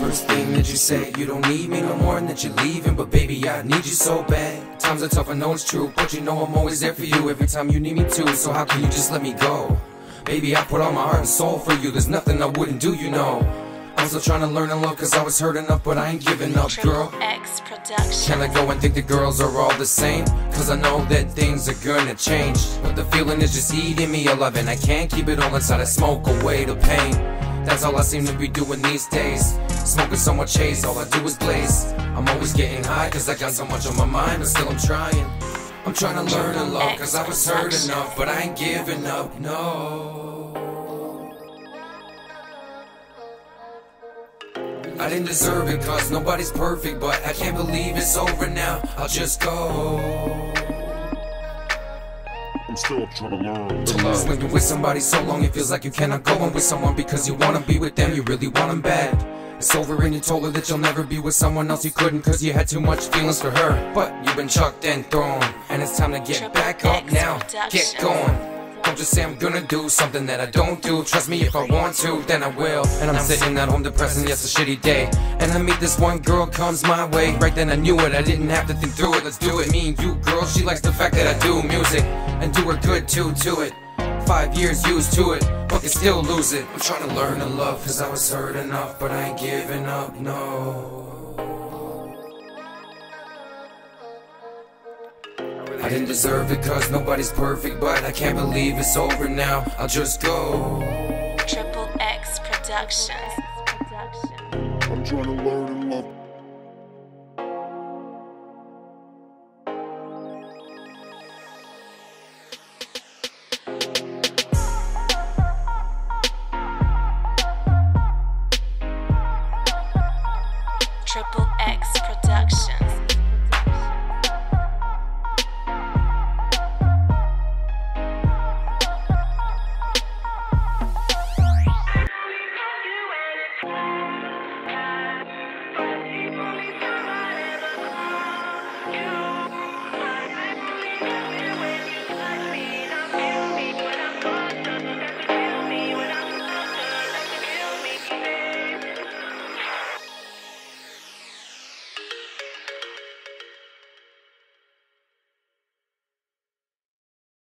First thing that you say, you don't need me no more and that you're leaving, but baby, I need you so bad. Times are tough, I know it's true, but you know I'm always there for you every time you need me to. So how can you just let me go? Baby, I put all my heart and soul for you, there's nothing I wouldn't do, you know. I'm still trying to learn and love cause I was hurt enough, but I ain't giving up, girl. X Production. Can't let go and think the girls are all the same, cause I know that things are gonna change. But the feeling is just eating me alive and I can't keep it all inside, I smoke away the pain. That's all I seem to be doing these days. Smoking so much haze, all I do is blaze. I'm always getting high cause I got so much on my mind, but still I'm trying. I'm trying to learn to love cause I was hurt enough, but I ain't giving up, no. I didn't deserve it cause nobody's perfect, but I can't believe it's over now, I'll just go. I'm still trying to learn to When love. you're with somebody so long it feels like you cannot go on with someone because you wanna be with them, you really want them bad. It's over and you told her that you'll never be with someone else, you couldn't cause you had too much feelings for her. But you've been chucked and thrown, and it's time to get back up now, get going. Don't just say I'm gonna do something that I don't do. Trust me, if I want to, then I will. And I'm sitting at home depressed and yes, a shitty day. And I meet this one girl, comes my way. Right then I knew it, I didn't have to think through it. Let's do it, me and you, girl. She likes the fact that I do music and do her good too, to it. 5 years used to it, but can still lose it. I'm trying to learn to love cause I was hurt enough, but I ain't giving up, no. I didn't deserve it cause nobody's perfect, but I can't believe it's over now, I'll just go. Triple X Productions. I'm trying to learn to love. Triple X Productions.